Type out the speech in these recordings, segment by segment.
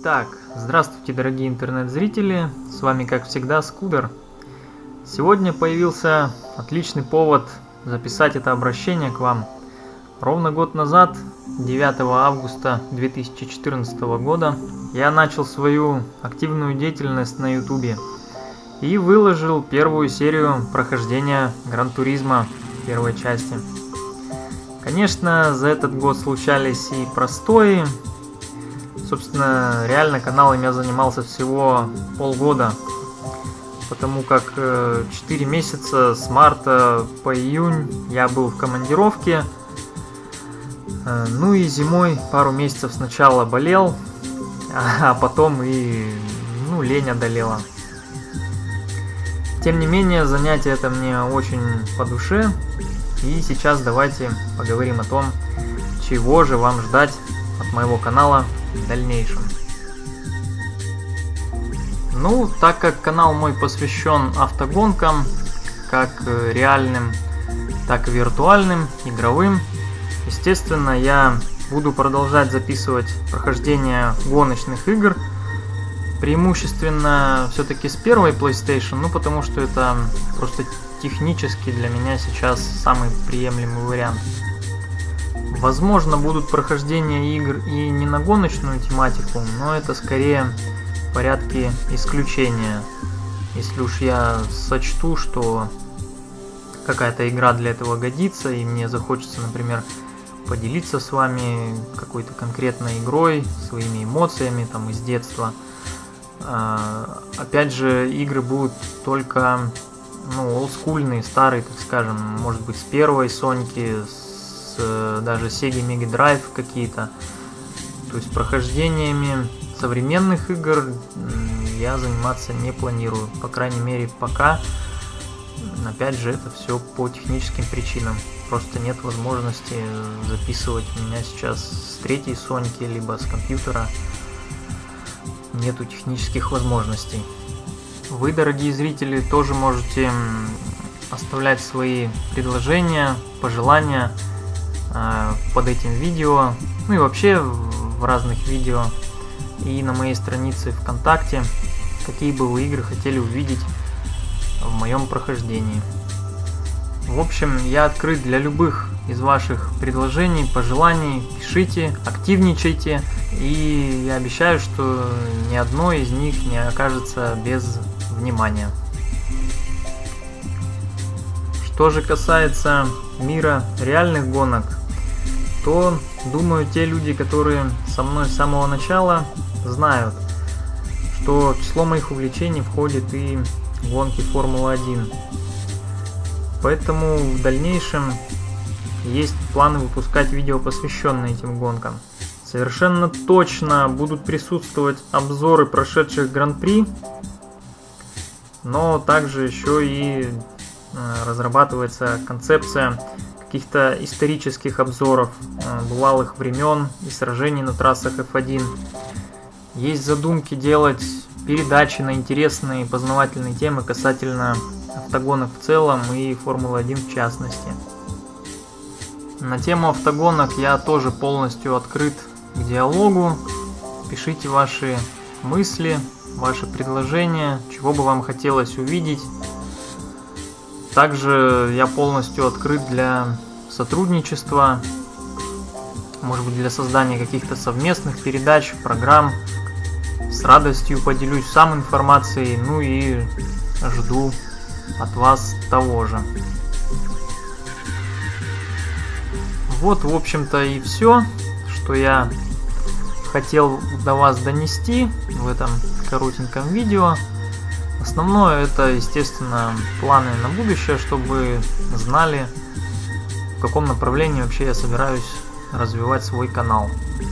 Итак, здравствуйте, дорогие интернет-зрители, с вами как всегда Скудер. Сегодня появился отличный повод записать это обращение к вам. Ровно год назад, 9 августа 2014 года, я начал свою активную деятельность на YouTube и выложил первую серию прохождения Гран-туризма первой части. Конечно, за этот год случались и простои. Собственно, реально каналом я занимался всего полгода, потому как 4 месяца с марта по июнь я был в командировке. Ну и зимой пару месяцев сначала болел, а потом и лень одолела. Тем не менее, занятие это мне очень по душе. И сейчас давайте поговорим о том, чего же вам ждать от моего канала в дальнейшем. Ну, так как канал мой посвящен автогонкам, как реальным, так и виртуальным, игровым, естественно, я буду продолжать записывать прохождение гоночных игр, преимущественно все-таки с первой PlayStation, потому что это просто технически для меня сейчас самый приемлемый вариант. Возможно, будут прохождения игр и не на гоночную тематику, но это скорее в порядке исключения. Если уж я сочту, что какая-то игра для этого годится, и мне захочется, например, поделиться с вами какой-то конкретной игрой, своими эмоциями там из детства. Опять же, игры будут только олдскульные, старые, так скажем, может быть, с первой Соньки, даже Sega Mega Drive какие-то. То есть прохождениями современных игр я заниматься не планирую, по крайней мере пока. Опять же, это все по техническим причинам. Просто нет возможности записывать у меня сейчас с третьей Соньки, либо с компьютера. Нету технических возможностей. Вы, дорогие зрители, тоже можете оставлять свои предложения, пожелания под этим видео, и вообще в разных видео, и на моей странице ВКонтакте, какие бы вы игры хотели увидеть в моем прохождении. В общем, я открыт для любых из ваших предложений, пожеланий. Пишите, активничайте, и я обещаю, что ни одно из них не окажется без внимания. Что же касается мира реальных гонок, то, думаю, те люди, которые со мной с самого начала, знают, что в число моих увлечений входит и гонки Формулы-1. Поэтому в дальнейшем есть планы выпускать видео, посвященные этим гонкам. Совершенно точно будут присутствовать обзоры прошедших гран-при, но также еще и разрабатывается концепция каких-то исторических обзоров бывалых времен и сражений на трассах F1. Есть задумки делать передачи на интересные познавательные темы касательно автогонок в целом и Формулы-1 в частности. На тему автогонок я тоже полностью открыт к диалогу. Пишите ваши мысли, ваши предложения, чего бы вам хотелось увидеть. Также я полностью открыт для сотрудничества, может быть, для создания каких-то совместных передач, программ. С радостью поделюсь сам информацией, и жду от вас того же. Вот, в общем-то, и все, что я хотел до вас донести в этом коротеньком видео. Основное это, естественно, планы на будущее, чтобы вы знали, в каком направлении вообще я собираюсь развивать свой канал.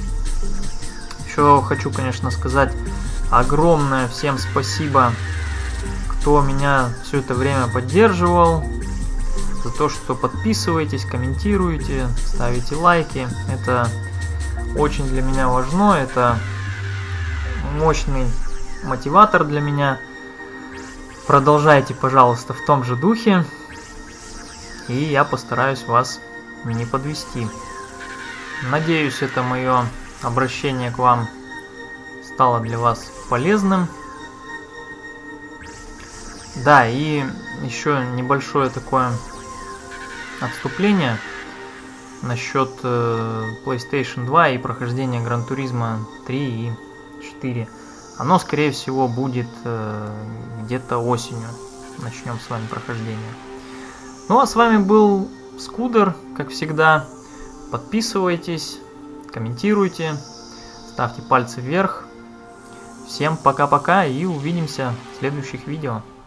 Еще хочу, конечно, сказать огромное всем спасибо, кто меня все это время поддерживал, за то, что подписываетесь, комментируете, ставите лайки. Это очень для меня важно, это мощный мотиватор для меня. Продолжайте, пожалуйста, в том же духе, и я постараюсь вас не подвести. Надеюсь, это мое обращение к вам стало для вас полезным. Да, и еще небольшое такое отступление насчет PlayStation 2 и прохождения Gran Turismo 3 и 4. Оно, скорее всего, будет где-то осенью. Начнем с вами прохождение. Ну, а с вами был Скудер, как всегда. Подписывайтесь, комментируйте, ставьте пальцы вверх. Всем пока-пока и увидимся в следующих видео.